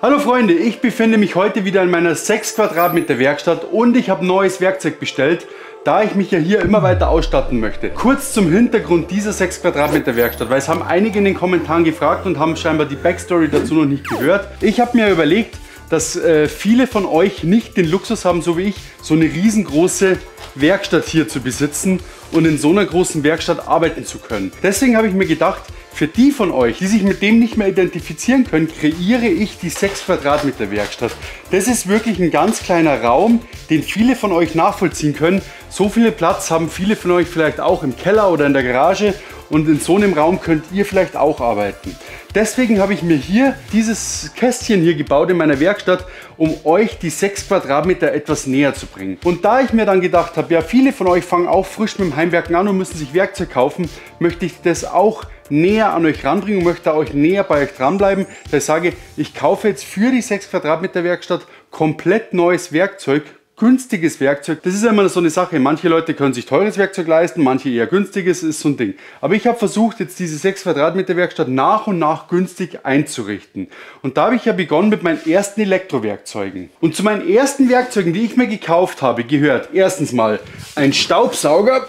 Hallo Freunde, ich befinde mich heute wieder in meiner 6 Quadratmeter Werkstatt und ich habe neues Werkzeug bestellt, da ich mich ja hier immer weiter ausstatten möchte. Kurz zum Hintergrund dieser 6 Quadratmeter Werkstatt, weil es haben einige in den Kommentaren gefragt und haben scheinbar die Backstory dazu noch nicht gehört. Ich habe mir überlegt, dass viele von euch nicht den Luxus haben, so wie ich, so eine riesengroße Werkstatt hier zu besitzen und in so einer großen Werkstatt arbeiten zu können. Deswegen habe ich mir gedacht, für die von euch, die sich mit dem nicht mehr identifizieren können, kreiere ich die 6 Quadratmeter Werkstatt. Das ist wirklich ein ganz kleiner Raum, den viele von euch nachvollziehen können. So viel Platz haben viele von euch vielleicht auch im Keller oder in der Garage und in so einem Raum könnt ihr vielleicht auch arbeiten. Deswegen habe ich mir hier dieses Kästchen hier gebaut in meiner Werkstatt, um euch die 6 Quadratmeter etwas näher zu bringen. Und da ich mir dann gedacht habe, ja, viele von euch fangen auch frisch mit dem Heimwerken an und müssen sich Werkzeug kaufen, möchte ich das auch näher an euch ranbringen und möchte euch näher bei euch dranbleiben. Da ich sage, ich kaufe jetzt für die 6 Quadratmeter Werkstatt komplett neues Werkzeug. Günstiges Werkzeug, das ist ja immer so eine Sache. Manche Leute können sich teures Werkzeug leisten, manche eher günstiges, ist so ein Ding. Aber ich habe versucht, jetzt diese 6 Quadratmeter Werkstatt nach und nach günstig einzurichten. Und da habe ich ja begonnen mit meinen ersten Elektrowerkzeugen. Und zu meinen ersten Werkzeugen, die ich mir gekauft habe, gehört erstens mal ein Staubsauger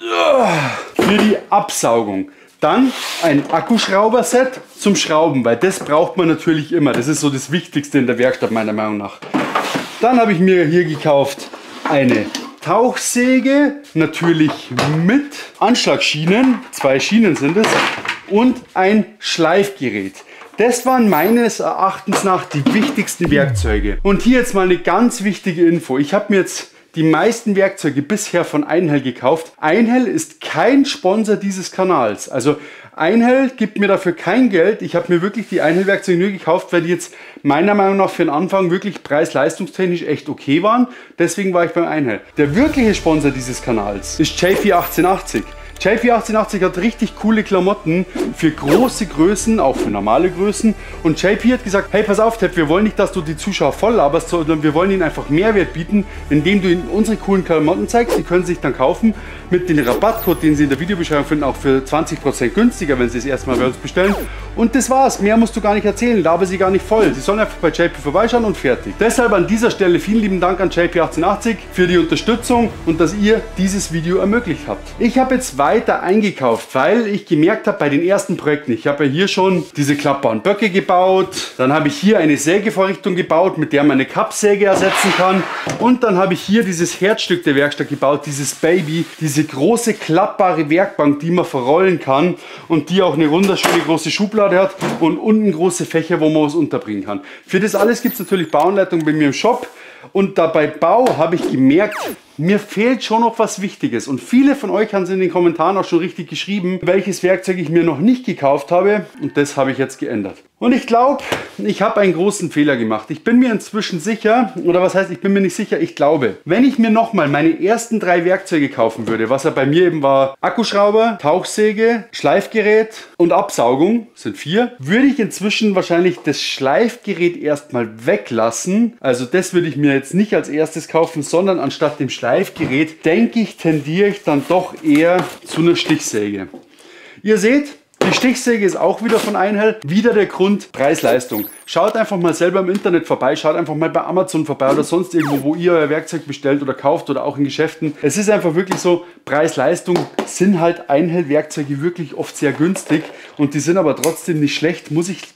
für die Absaugung. Dann ein Akkuschrauber-Set zum Schrauben, weil das braucht man natürlich immer. Das ist so das Wichtigste in der Werkstatt meiner Meinung nach. Dann habe ich mir hier gekauft eine Tauchsäge, natürlich mit Anschlagsschienen, 2 Schienen sind es, und ein Schleifgerät. Das waren meines Erachtens nach die wichtigsten Werkzeuge. Und hier jetzt mal eine ganz wichtige Info. Ich habe mir jetzt die meisten Werkzeuge bisher von Einhell gekauft. Einhell ist kein Sponsor dieses Kanals. Also Einhell gibt mir dafür kein Geld. Ich habe mir wirklich die Einhell-Werkzeuge nur gekauft, weil die jetzt meiner Meinung nach für den Anfang wirklich preis-leistungstechnisch echt okay waren. Deswegen war ich beim Einhell. Der wirkliche Sponsor dieses Kanals ist JP1880. JP1880 hat richtig coole Klamotten für große Größen, auch für normale Größen. Und JP hat gesagt, hey, pass auf, Tepp, wir wollen nicht, dass du die Zuschauer voll laberst, sondern wir wollen ihnen einfach Mehrwert bieten, indem du ihnen unsere coolen Klamotten zeigst. Die können sich dann kaufen mit dem Rabattcode, den sie in der Videobeschreibung finden, auch für 20% günstiger, wenn sie es erstmal bei uns bestellen. Und das war's. Mehr musst du gar nicht erzählen. Laber sie gar nicht voll. Sie sollen einfach bei JP vorbeischauen und fertig. Deshalb an dieser Stelle vielen lieben Dank an JP1880 für die Unterstützung und dass ihr dieses Video ermöglicht habt. Ich habe jetzt weiter eingekauft, weil ich gemerkt habe bei den ersten Projekten, ich habe ja hier schon diese klappbaren Böcke gebaut, dann habe ich hier eine Sägevorrichtung gebaut, mit der man eine Kappsäge ersetzen kann, und dann habe ich hier dieses Herzstück der Werkstatt gebaut, dieses Baby, diese große klappbare Werkbank, die man verrollen kann und die auch eine wunderschöne große Schublade hat und unten große Fächer, wo man was unterbringen kann. Für das alles gibt es natürlich Bauanleitungen bei mir im Shop. Und da bei Bau habe ich gemerkt, mir fehlt schon noch was Wichtiges. Und viele von euch haben es in den Kommentaren auch schon richtig geschrieben, welches Werkzeug ich mir noch nicht gekauft habe. Und das habe ich jetzt geändert. Und ich glaube, ich habe einen großen Fehler gemacht. Ich bin mir inzwischen sicher, oder was heißt, ich bin mir nicht sicher, ich glaube, wenn ich mir nochmal meine ersten 3 Werkzeuge kaufen würde, was ja bei mir eben war, Akkuschrauber, Tauchsäge, Schleifgerät und Absaugung, sind 4, würde ich inzwischen wahrscheinlich das Schleifgerät erstmal weglassen. Also das würde ich mir jetzt nicht als erstes kaufen, sondern anstatt dem Schleifgerät, denke ich, tendiere ich dann doch eher zu einer Stichsäge. Ihr seht, die Stichsäge ist auch wieder von Einhell. Wieder der Grund, Preis-Leistung. Schaut einfach mal selber im Internet vorbei, schaut einfach mal bei Amazon vorbei oder sonst irgendwo, wo ihr euer Werkzeug bestellt oder kauft oder auch in Geschäften. Es ist einfach wirklich so, Preis-Leistung sind halt Einhell-Werkzeuge wirklich oft sehr günstig und die sind aber trotzdem nicht schlecht, muss ich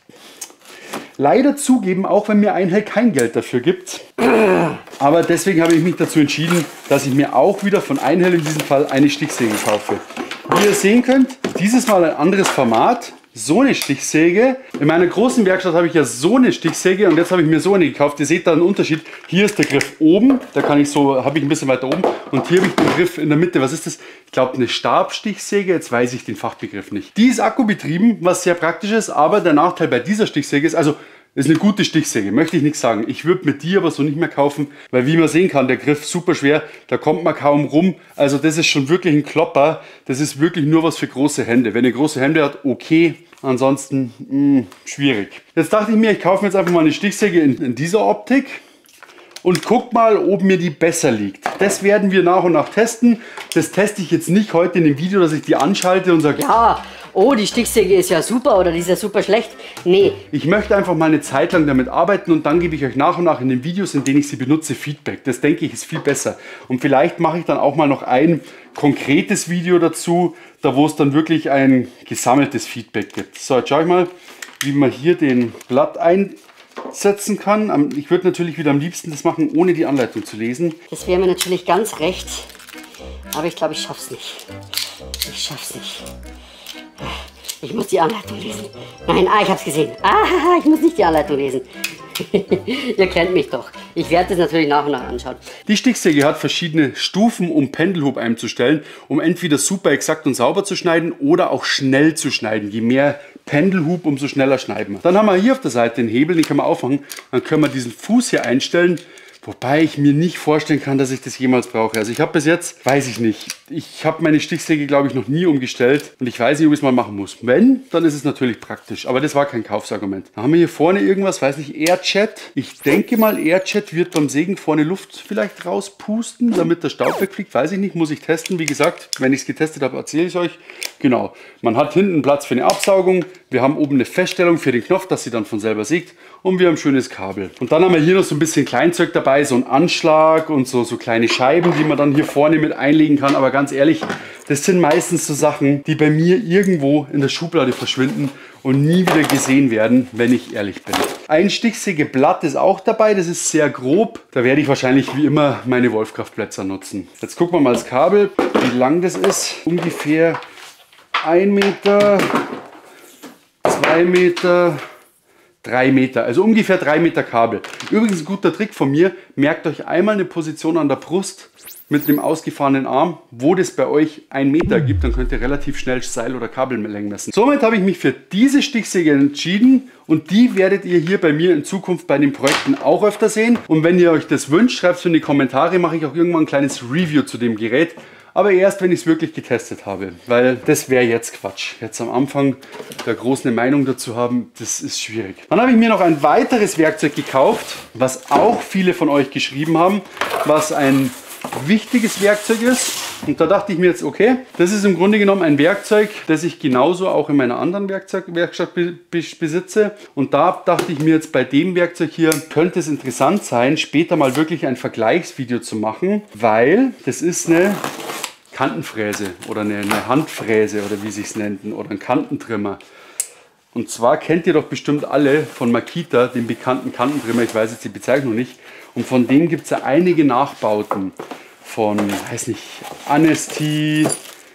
leider zugeben, auch wenn mir Einhell kein Geld dafür gibt. Aber deswegen habe ich mich dazu entschieden, dass ich mir auch wieder von Einhell in diesem Fall eine Stichsäge kaufe. Wie ihr sehen könnt, dieses Mal ein anderes Format, so eine Stichsäge. In meiner großen Werkstatt habe ich ja so eine Stichsäge und jetzt habe ich mir so eine gekauft. Ihr seht da einen Unterschied. Hier ist der Griff oben, da kann ich so, habe ich ein bisschen weiter oben, und hier habe ich den Griff in der Mitte. Was ist das? Ich glaube eine Stabstichsäge, jetzt weiß ich den Fachbegriff nicht. Die ist akkubetrieben, was sehr praktisch ist, aber der Nachteil bei dieser Stichsäge ist, also ist eine gute Stichsäge, möchte ich nichts sagen. Ich würde mit die aber so nicht mehr kaufen, weil wie man sehen kann, der Griff super schwer, da kommt man kaum rum. Also das ist schon wirklich ein Klopper, das ist wirklich nur was für große Hände. Wenn ihr große Hände habt, okay, ansonsten schwierig. Jetzt dachte ich mir, ich kaufe mir jetzt einfach mal eine Stichsäge in dieser Optik und guck mal, ob mir die besser liegt. Das werden wir nach und nach testen. Das teste ich jetzt nicht heute in dem Video, dass ich die anschalte und sage, ja, oh, die Stichsäge ist ja super oder die ist ja super schlecht. Nee. Ich möchte einfach mal eine Zeit lang damit arbeiten und dann gebe ich euch nach und nach in den Videos, in denen ich sie benutze, Feedback. Das denke ich ist viel besser. Und vielleicht mache ich dann auch mal noch ein konkretes Video dazu, da wo es dann wirklich ein gesammeltes Feedback gibt. So, jetzt schaue ich mal, wie man hier den Blatt einsetzen kann. Ich würde natürlich wieder am liebsten das machen, ohne die Anleitung zu lesen. Das wäre mir natürlich ganz recht, aber ich glaube, ich schaff's nicht. Ich schaff's nicht. Ich muss die Anleitung lesen. Nein, ich hab's gesehen. Ich muss nicht die Anleitung lesen. Ihr kennt mich doch. Ich werde das natürlich nach und nach anschauen. Die Stichsäge hat verschiedene Stufen, um Pendelhub einzustellen, um entweder super exakt und sauber zu schneiden oder auch schnell zu schneiden. Je mehr Pendelhub, umso schneller schneiden wir. Dann haben wir hier auf der Seite den Hebel, den können wir aufmachen. Dann können wir diesen Fuß hier einstellen. Wobei ich mir nicht vorstellen kann, dass ich das jemals brauche. Also ich habe bis jetzt, weiß ich nicht, ich habe meine Stichsäge, glaube ich, noch nie umgestellt. Und ich weiß nicht, ob ich es mal machen muss. Wenn, dann ist es natürlich praktisch. Aber das war kein Kaufsargument. Dann haben wir hier vorne irgendwas, weiß nicht, Airjet. Ich denke mal, Airjet wird beim Sägen vorne Luft vielleicht rauspusten, damit der Staub wegfliegt. Weiß ich nicht, muss ich testen. Wie gesagt, wenn ich es getestet habe, erzähle ich euch. Genau, man hat hinten Platz für eine Absaugung. Wir haben oben eine Feststellung für den Knopf, dass sie dann von selber sägt. Und wir haben ein schönes Kabel. Und dann haben wir hier noch so ein bisschen Kleinzeug dabei, so ein Anschlag und so kleine Scheiben, die man dann hier vorne mit einlegen kann. Aber ganz ehrlich, das sind meistens so Sachen, die bei mir irgendwo in der Schublade verschwinden und nie wieder gesehen werden, wenn ich ehrlich bin. Ein Stichsägeblatt ist auch dabei, das ist sehr grob. Da werde ich wahrscheinlich wie immer meine Wolfkraftblätter nutzen. Jetzt gucken wir mal das Kabel, wie lang das ist. Ungefähr 1 Meter, 2 Meter, 3 Meter, also ungefähr 3 Meter Kabel. Übrigens ein guter Trick von mir, merkt euch einmal eine Position an der Brust mit einem ausgefahrenen Arm, wo das bei euch 1 Meter gibt, dann könnt ihr relativ schnell Seil- oder Kabellängen messen. Somit habe ich mich für diese Stichsäge entschieden und die werdet ihr hier bei mir in Zukunft bei den Projekten auch öfter sehen. Und wenn ihr euch das wünscht, schreibt es in die Kommentare, mache ich auch irgendwann ein kleines Review zu dem Gerät. Aber erst, wenn ich es wirklich getestet habe, weil das wäre jetzt Quatsch. Jetzt am Anfang da groß eine Meinung dazu haben, das ist schwierig. Dann habe ich mir noch ein weiteres Werkzeug gekauft, was auch viele von euch geschrieben haben, was ein wichtiges Werkzeug ist. Und da dachte ich mir jetzt, okay, das ist im Grunde genommen ein Werkzeug, das ich genauso auch in meiner anderen Werkstatt besitze. Und da dachte ich mir jetzt, bei dem Werkzeug hier könnte es interessant sein, später mal wirklich ein Vergleichsvideo zu machen, weil das ist eine Kantenfräse oder eine Handfräse oder wie sich es nennt, oder ein Kantentrimmer. Und zwar kennt ihr doch bestimmt alle von Makita, den bekannten Kantentrimmer, ich weiß jetzt die Bezeichnung nicht. Und von dem gibt es ja einige Nachbauten von, weiß nicht, Anesti,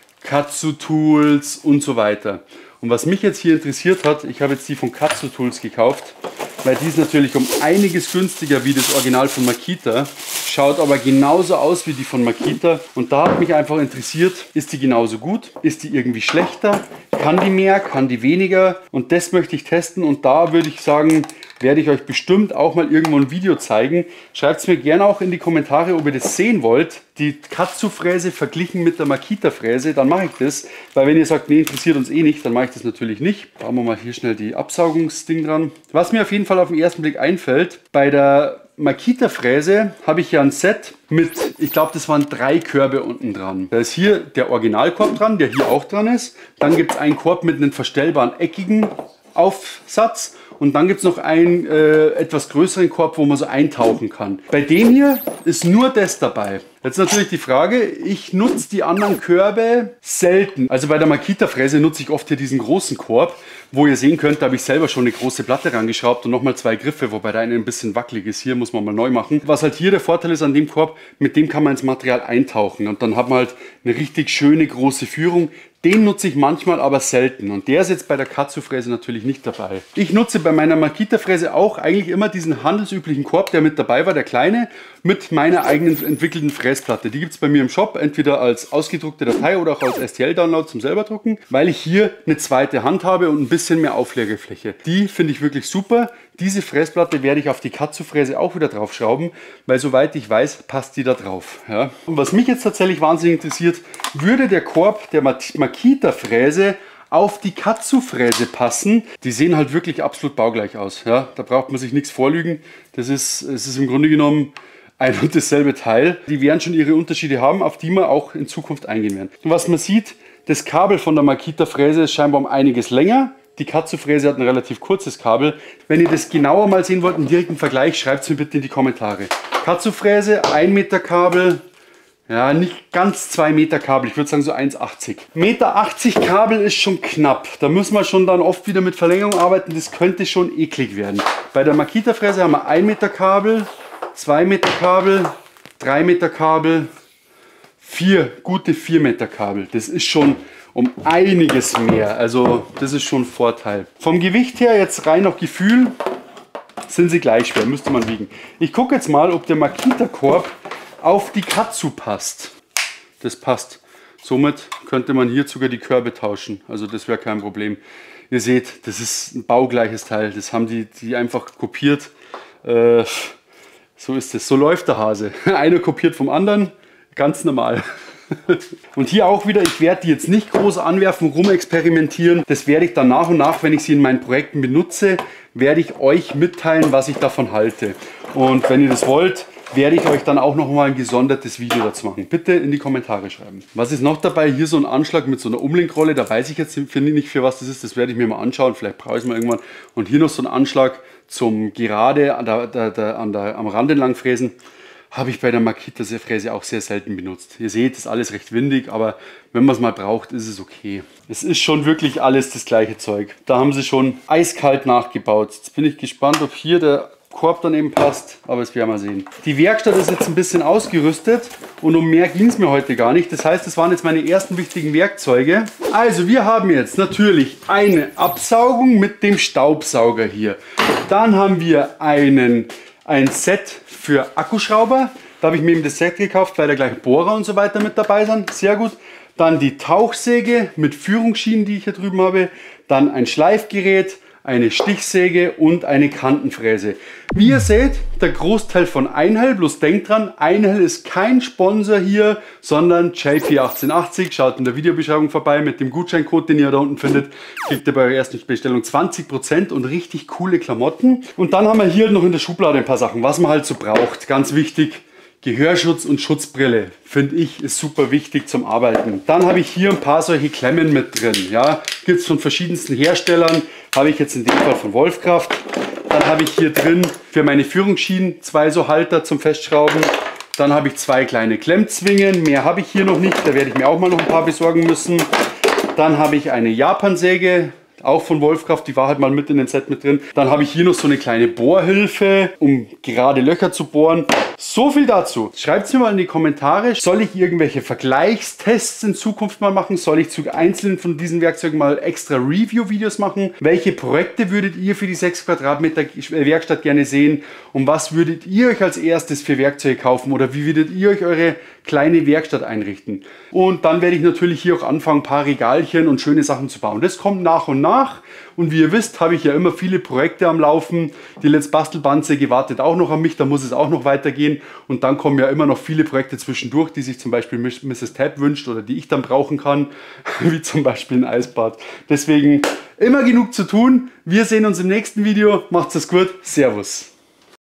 Katsu Tools und so weiter. Und was mich jetzt hier interessiert hat, ich habe jetzt die von Katsu Tools gekauft, weil die ist natürlich um einiges günstiger wie das Original von Makita, schaut aber genauso aus wie die von Makita. Und da hat mich einfach interessiert, ist die genauso gut, ist die irgendwie schlechter, kann die mehr, kann die weniger, und das möchte ich testen. Und da würde ich sagen, werde ich euch bestimmt auch mal irgendwo ein Video zeigen. Schreibt es mir gerne auch in die Kommentare, ob ihr das sehen wollt. Die Katsu-Fräse verglichen mit der Makita-Fräse, dann mache ich das. Weil wenn ihr sagt, nee, interessiert uns eh nicht, dann mache ich das natürlich nicht. Bauen wir mal hier schnell die Absaugungsding dran. Was mir auf jeden Fall auf den ersten Blick einfällt, bei der Makita-Fräse habe ich ja ein Set mit, ich glaube, das waren 3 Körbe unten dran. Da ist hier der Originalkorb dran, der hier auch dran ist. Dann gibt es einen Korb mit einem verstellbaren eckigen Aufsatz. Und dann gibt es noch einen etwas größeren Korb, wo man so eintauchen kann. Bei dem hier ist nur das dabei. Jetzt natürlich die Frage, ich nutze die anderen Körbe selten. Also bei der Makita-Fräse nutze ich oft hier diesen großen Korb, wo ihr sehen könnt, da habe ich selber schon eine große Platte rangeschraubt und nochmal 2 Griffe, wobei der eine ein bisschen wackelig ist. Hier muss man mal neu machen. Was halt hier der Vorteil ist an dem Korb, mit dem kann man ins Material eintauchen und dann hat man halt eine richtig schöne große Führung. Den nutze ich manchmal, aber selten. Und der ist jetzt bei der Katsu-Fräse natürlich nicht dabei. Ich nutze bei meiner Makita-Fräse auch eigentlich immer diesen handelsüblichen Korb, der mit dabei war, der kleine, mit meiner eigenen entwickelten Fräsplatte. Die gibt es bei mir im Shop, entweder als ausgedruckte Datei oder auch als STL-Download zum selber drucken, weil ich hier eine zweite Hand habe und ein bisschen mehr Auflegefläche. Die finde ich wirklich super. Diese Fräsplatte werde ich auf die Katsu-Fräse auch wieder draufschrauben, weil soweit ich weiß, passt die da drauf. Ja. Und was mich jetzt tatsächlich wahnsinnig interessiert, würde der Korb der Makita-Fräse auf die Katsu-Fräse passen. Die sehen halt wirklich absolut baugleich aus. Ja. Da braucht man sich nichts vorlügen. Es ist im Grunde genommen ein und dasselbe Teil. Die werden schon ihre Unterschiede haben, auf die wir auch in Zukunft eingehen werden. Und was man sieht, Das Kabel von der Makita-Fräse ist scheinbar um einiges länger. Die Katsu-Fräse hat ein relativ kurzes Kabel. Wenn ihr das genauer mal sehen wollt, einen direkten Vergleich, schreibt es mir bitte in die Kommentare. Katsu-Fräse, 1 Meter Kabel, ja, nicht ganz 2 Meter Kabel, ich würde sagen so 1,80 Meter. 1,80 Meter Kabel ist schon knapp. Da müssen wir schon dann oft wieder mit Verlängerung arbeiten, das könnte schon eklig werden. Bei der Makita-Fräse haben wir 1 Meter Kabel, 2 Meter Kabel, 3 Meter Kabel, gute 4 Meter Kabel. Das ist schon um einiges mehr, also das ist schon ein Vorteil. Vom Gewicht her, jetzt rein nach Gefühl, sind sie gleich schwer, müsste man wiegen. Ich gucke jetzt mal, ob der Makita-Korb auf die Katsu passt. Das passt. Somit könnte man hier sogar die Körbe tauschen. Also das wäre kein Problem. Ihr seht, das ist ein baugleiches Teil. Das haben die einfach kopiert. So ist es. So läuft der Hase. Einer kopiert vom anderen. Ganz normal. Und hier auch wieder, ich werde die jetzt nicht groß anwerfen, rumexperimentieren. Das werde ich dann nach und nach, wenn ich sie in meinen Projekten benutze, werde ich euch mitteilen, was ich davon halte. Und wenn ihr das wollt, werde ich euch dann auch noch mal ein gesondertes Video dazu machen. Bitte in die Kommentare schreiben. Was ist noch dabei? Hier so ein Anschlag mit so einer Umlenkrolle. Da weiß ich jetzt nicht, für was das ist. Das werde ich mir mal anschauen. Vielleicht brauche ich es mal irgendwann. Und hier noch so ein Anschlag zum gerade am Rand entlang fräsen. Habe ich bei der Makita-Fräse auch sehr selten benutzt. Ihr seht, ist alles recht windig, aber wenn man es mal braucht, ist es okay. Es ist schon wirklich alles das gleiche Zeug. Da haben sie schon eiskalt nachgebaut. Jetzt bin ich gespannt, ob hier der Korb dann eben passt, aber das werden wir sehen. Die Werkstatt ist jetzt ein bisschen ausgerüstet und um mehr ging es mir heute gar nicht. Das heißt, das waren jetzt meine ersten wichtigen Werkzeuge. Also wir haben jetzt natürlich eine Absaugung mit dem Staubsauger hier. Dann haben wir ein Set für Akkuschrauber. Da habe ich mir eben das Set gekauft, weil da gleich Bohrer und so weiter mit dabei sind. Sehr gut. Dann die Tauchsäge mit Führungsschienen, die ich hier drüben habe. Dann ein Schleifgerät, eine Stichsäge und eine Kantenfräse. Wie ihr seht, der Großteil von Einhell, bloß denkt dran, Einhell ist kein Sponsor hier, sondern JP1880. Schaut in der Videobeschreibung vorbei mit dem Gutscheincode, den ihr da unten findet. Kriegt ihr bei eurer ersten Bestellung 20% und richtig coole Klamotten. Und dann haben wir hier noch in der Schublade ein paar Sachen, was man halt so braucht. Ganz wichtig. Gehörschutz und Schutzbrille, finde ich, ist super wichtig zum Arbeiten. Dann habe ich hier ein paar solche Klemmen mit drin. Ja, gibt es von verschiedensten Herstellern. Habe ich jetzt in dem Fall von Wolfkraft. Dann habe ich hier drin für meine Führungsschienen 2 so Halter zum Festschrauben. Dann habe ich 2 kleine Klemmzwingen. Mehr habe ich hier noch nicht. Da werde ich mir auch mal noch ein paar besorgen müssen. Dann habe ich eine Japansäge. Auch von Wolfkraft, die war halt mal mit in den Set mit drin. Dann habe ich hier noch so eine kleine Bohrhilfe, um gerade Löcher zu bohren. So viel dazu. Schreibt es mir mal in die Kommentare. Soll ich irgendwelche Vergleichstests in Zukunft mal machen? Soll ich zu einzelnen von diesen Werkzeugen mal extra Review-Videos machen? Welche Projekte würdet ihr für die 6 Quadratmeter Werkstatt gerne sehen? Und was würdet ihr euch als erstes für Werkzeuge kaufen? Oder wie würdet ihr euch eure kleine Werkstatt einrichten? Und dann werde ich natürlich hier auch anfangen, ein paar Regalchen und schöne Sachen zu bauen. Das kommt nach und nach. Und wie ihr wisst, habe ich ja immer viele Projekte am Laufen. Die Let's Bastelbandsäge wartet auch noch an mich, da muss es auch noch weitergehen. Und dann kommen ja immer noch viele Projekte zwischendurch, die sich zum Beispiel Mrs. Tab wünscht oder die ich dann brauchen kann, wie zum Beispiel ein Eisbad. Deswegen immer genug zu tun. Wir sehen uns im nächsten Video. Macht's es gut. Servus.